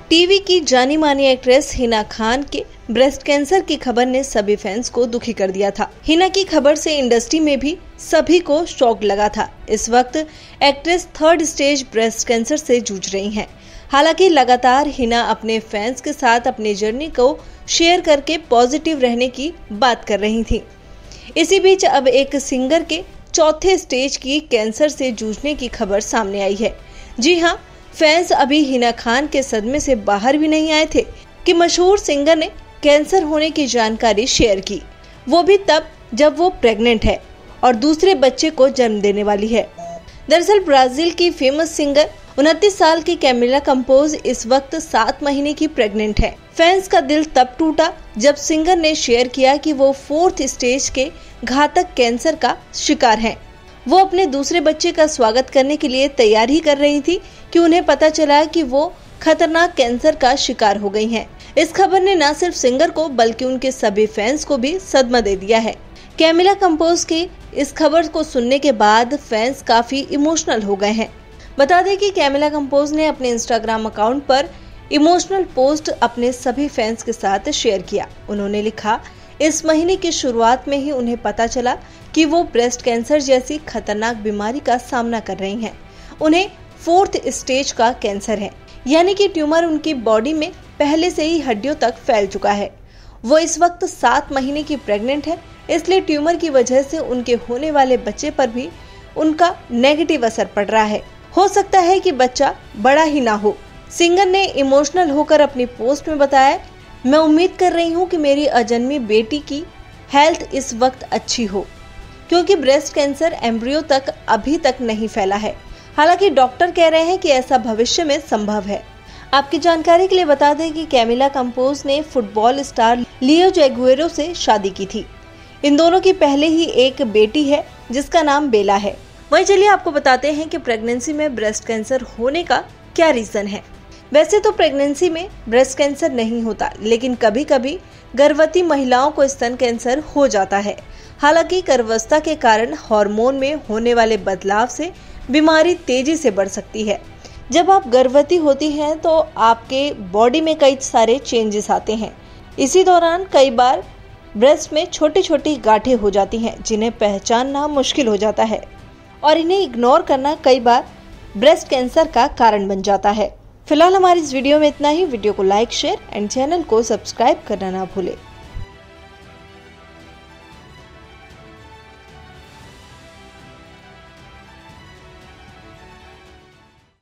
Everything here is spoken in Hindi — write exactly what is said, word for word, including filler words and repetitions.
टीवी की जानी मानी एक्ट्रेस हिना खान के ब्रेस्ट कैंसर की खबर ने सभी फैंस को दुखी कर दिया था। हिना की खबर से इंडस्ट्री में भी सभी को शॉक लगा था। इस वक्त actress third stage breast cancer से जूझ रही हैं। हालांकि लगातार हिना अपने फैंस के साथ अपनी जर्नी को शेयर करके पॉजिटिव रहने की बात कर रही थी। इसी बीच अब एक सिंगर के चौथे स्टेज की कैंसर से जूझने की खबर सामने आई है। जी हाँ, फैंस अभी हिना खान के सदमे से बाहर भी नहीं आए थे कि मशहूर सिंगर ने कैंसर होने की जानकारी शेयर की, वो भी तब जब वो प्रेग्नेंट है और दूसरे बच्चे को जन्म देने वाली है। दरअसल ब्राजील की फेमस सिंगर उनतीस साल की कैमिला कंपोज इस वक्त सात महीने की प्रेग्नेंट है। फैंस का दिल तब टूटा जब सिंगर ने शेयर किया कि वो फोर्थ स्टेज के घातक कैंसर का शिकार हैं। वो अपने दूसरे बच्चे का स्वागत करने के लिए तैयार ही कर रही थी कि उन्हें पता चला कि वो खतरनाक कैंसर का शिकार हो गई हैं। इस खबर ने न सिर्फ सिंगर को बल्कि उनके सभी फैंस को भी सदमा दे दिया है। कैमिला कंपोज की इस खबर को सुनने के बाद फैंस काफी इमोशनल हो गए हैं। बता दें कि कैमिला कंपोज ने अपने इंस्टाग्राम अकाउंट पर इमोशनल पोस्ट अपने सभी फैंस के साथ शेयर किया। उन्होंने लिखा, इस महीने की शुरुआत में ही उन्हें पता चला कि वो ब्रेस्ट कैंसर जैसी खतरनाक बीमारी का सामना कर रही हैं। उन्हें फोर्थ स्टेज का कैंसर है, यानी कि ट्यूमर उनकी बॉडी में पहले से ही हड्डियों तक फैल चुका है। वो इस वक्त सात महीने की प्रेग्नेंट है, इसलिए ट्यूमर की वजह से उनके होने वाले बच्चे पर भी उनका नेगेटिव असर पड़ रहा है। हो सकता है कि बच्चा बड़ा ही ना हो। सिंगर ने इमोशनल होकर अपनी पोस्ट में बताया, मैं उम्मीद कर रही हूँ कि मेरी अजन्मी बेटी की हेल्थ इस वक्त अच्छी हो, क्योंकि ब्रेस्ट कैंसर एम्ब्रियो तक अभी तक नहीं फैला है। हालांकि डॉक्टर कह रहे हैं कि ऐसा भविष्य में संभव है। आपकी जानकारी के लिए बता दें कि कैमिला कंपोज ने फुटबॉल स्टार लियो जैगुएरो से शादी की थी। इन दोनों की पहले ही एक बेटी है जिसका नाम बेला है। वहीं चलिए आपको बताते हैं कि प्रेगनेंसी में ब्रेस्ट कैंसर होने का क्या रीजन है। वैसे तो प्रेगनेंसी में ब्रेस्ट कैंसर नहीं होता, लेकिन कभी कभी गर्भवती महिलाओं को स्तन कैंसर हो जाता है। हालांकि गर्भावस्था के कारण हार्मोन में होने वाले बदलाव से बीमारी तेजी से बढ़ सकती है। जब आप गर्भवती होती हैं तो आपके बॉडी में कई सारे चेंजेस आते हैं। इसी दौरान कई बार ब्रेस्ट में छोटी छोटी गांठें हो जाती हैं, जिन्हें पहचानना मुश्किल हो जाता है और इन्हें इग्नोर करना कई बार ब्रेस्ट कैंसर का कारण बन जाता है। फिलहाल हमारी इस वीडियो में इतना ही। वीडियो को लाइक, शेयर एंड चैनल को सब्सक्राइब करना ना भूलें।